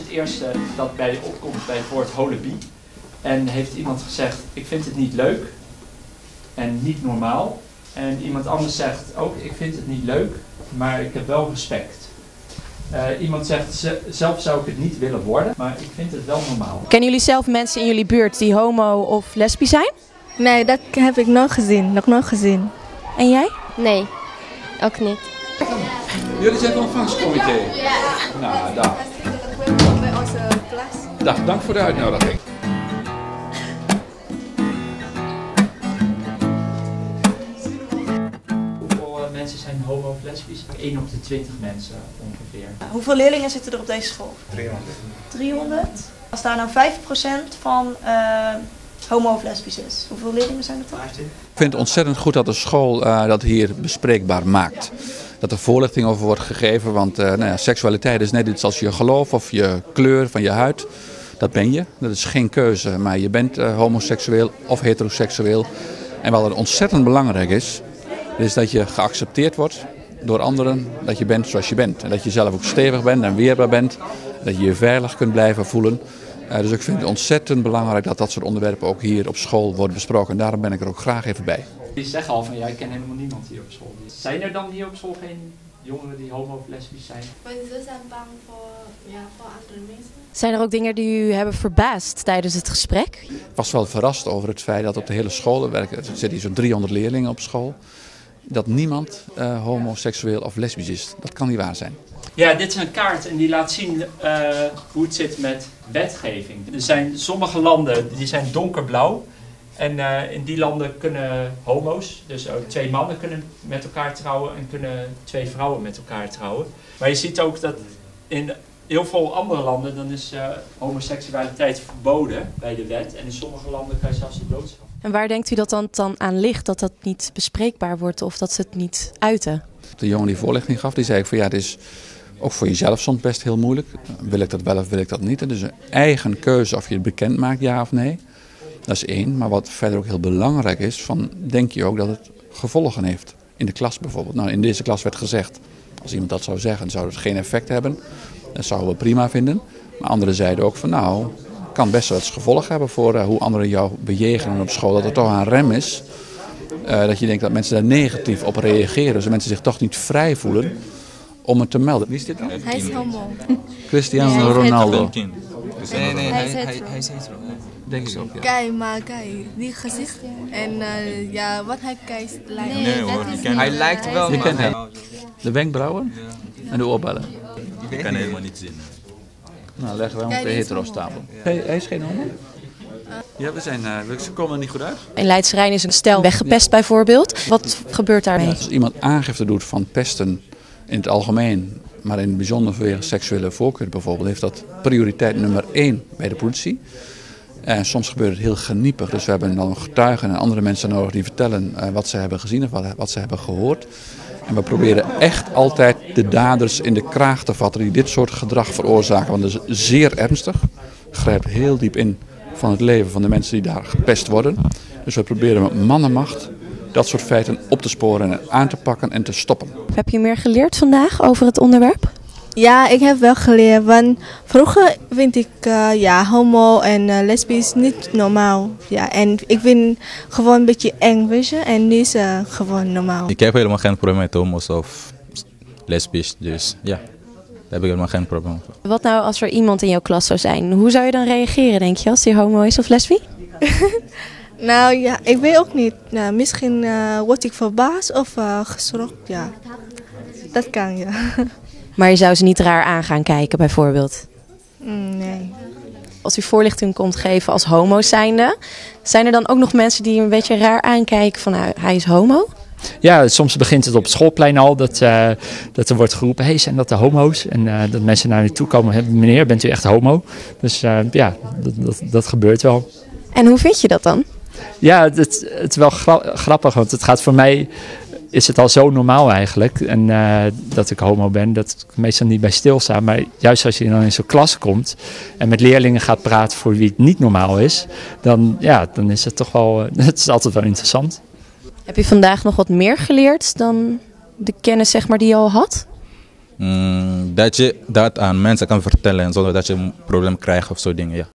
eerste dat bij opkomt bij het woord holebie. En heeft iemand gezegd, ik vind het niet leuk en niet normaal. En iemand anders zegt ook, ik vind het niet leuk, maar ik heb wel respect. Iemand zegt, zelf zou ik het niet willen worden, maar ik vind het wel normaal. Kennen jullie zelf mensen in jullie buurt die homo of lesbisch zijn? Nee, dat heb ik nog nooit gezien. En jij? Nee, ook niet. Jullie zijn het ontvangstcomité? Ja. Nou, dag. Bij onze klas. Dag, dank voor de uitnodiging. Hoeveel mensen zijn homo of lesbisch? 1 op de 20 mensen ongeveer. Hoeveel leerlingen zitten er op deze school? 300. 300. Als daar nou 5% van homo of lesbisch is, hoeveel leerlingen zijn er dan? 15. Ik vind het ontzettend goed dat de school dat hier bespreekbaar maakt. Dat er voorlichting over wordt gegeven, want seksualiteit is net iets als je geloof of je kleur van je huid. Dat ben je, dat is geen keuze, maar je bent homoseksueel of heteroseksueel. En wat er ontzettend belangrijk is dat je geaccepteerd wordt door anderen, dat je bent zoals je bent. En dat je zelf ook stevig bent en weerbaar bent, dat je je veilig kunt blijven voelen. Dus ik vind het ontzettend belangrijk dat dat soort onderwerpen ook hier op school worden besproken. En daarom ben ik er ook graag even bij. Die zeggen al van, ja, ik ken helemaal niemand hier op school. Zijn er dan hier op school geen jongeren die homo of lesbisch zijn? Ze zijn bang voor andere mensen. Zijn er ook dingen die u hebben verbaasd tijdens het gesprek? Ik was wel verrast over het feit dat op de hele school, er zitten hier zo'n 300 leerlingen op school, dat niemand homoseksueel of lesbisch is. Dat kan niet waar zijn. Ja, dit is een kaart en die laat zien hoe het zit met wetgeving. Er zijn sommige landen die zijn donkerblauw. En in die landen kunnen homo's, dus ook 2 mannen kunnen met elkaar trouwen en kunnen 2 vrouwen met elkaar trouwen. Maar je ziet ook dat in heel veel andere landen dan is homoseksualiteit verboden bij de wet. En in sommige landen kan je zelfs de doodstraf. En waar denkt u dat dan aan ligt, dat dat niet bespreekbaar wordt of dat ze het niet uiten? De jongen die voorlichting gaf, die zei van ja, het is ook voor jezelf soms best heel moeilijk. Wil ik dat wel of wil ik dat niet? Het is een eigen keuze of je het bekend maakt, ja of nee. Dat is 1. Maar wat verder ook heel belangrijk is, denk je ook dat het gevolgen heeft. In de klas bijvoorbeeld. Nou, in deze klas werd gezegd, als iemand dat zou zeggen, zou het geen effect hebben. Dat zouden we prima vinden. Maar anderen zeiden ook van nou, het kan best wel eens gevolg hebben voor hoe anderen jou bejegenen op school. Dat er toch een rem is. Dat je denkt dat mensen daar negatief op reageren. Dus mensen zich toch niet vrij voelen om het te melden. Wie is dit dan? Hij is homo. Cristiano Ronaldo. Nee, hij is hetero. Denk ik ook, ja. Kijk, die gezicht. En wat hij kijkt lijkt. Nee hoor, hij lijkt wel. Je kent hem. De wenkbrauwen en de oorbellen. Ik kan helemaal niet zien. Nou, leggen we hem op de heterostapel. Hij is geen homo? Ja, ze komen er niet goed uit. In Leidse Rijn is een stel weggepest bijvoorbeeld. Wat gebeurt daarmee? Als iemand aangifte doet van pesten in het algemeen, maar in het bijzonder vanwege seksuele voorkeur bijvoorbeeld, heeft dat prioriteit nummer 1 bij de politie. En soms gebeurt het heel geniepig. Dus we hebben dan getuigen en andere mensen nodig die vertellen wat ze hebben gezien of wat ze hebben gehoord. En we proberen echt altijd de daders in de kraag te vatten die dit soort gedrag veroorzaken. Want dat is zeer ernstig. Grijpt heel diep in van het leven van de mensen die daar gepest worden. Dus we proberen met man en macht dat soort feiten op te sporen en aan te pakken en te stoppen. Heb je meer geleerd vandaag over het onderwerp? Ja, ik heb wel geleerd. Want vroeger vind ik homo en lesbisch niet normaal. Ja, en ik vind gewoon een beetje eng, weet je. En nu is het gewoon normaal. Ik heb helemaal geen probleem met homo's of lesbisch. Dus ja, daar heb ik helemaal geen probleem mee. Wat nou als er iemand in jouw klas zou zijn? Hoe zou je dan reageren, denk je, als die homo is of lesbisch? Nou ja, ik weet ook niet. Nou, misschien word ik verbaasd of geschrokken. Ja, dat kan, ja. Maar je zou ze niet raar aan gaan kijken, bijvoorbeeld? Nee. Als u voorlichting komt geven als homo zijnde, zijn er dan ook nog mensen die een beetje raar aankijken van hij is homo? Ja, soms begint het op het schoolplein al dat er wordt geroepen, hey, zijn dat de homo's? En dat mensen naar u toe komen, meneer, bent u echt homo? Dus ja, dat gebeurt wel. En hoe vind je dat dan? Ja, het is wel grappig, want het gaat voor mij, is het al zo normaal eigenlijk. En dat ik homo ben, dat ik meestal niet bij stilsta. Maar juist als je dan in zo'n klas komt en met leerlingen gaat praten voor wie het niet normaal is, dan is het toch wel, het is altijd wel interessant. Heb je vandaag nog wat meer geleerd dan de kennis zeg maar, die je al had? dat je dat aan mensen kan vertellen zonder dat je een probleem krijgt of zo dingen, ja.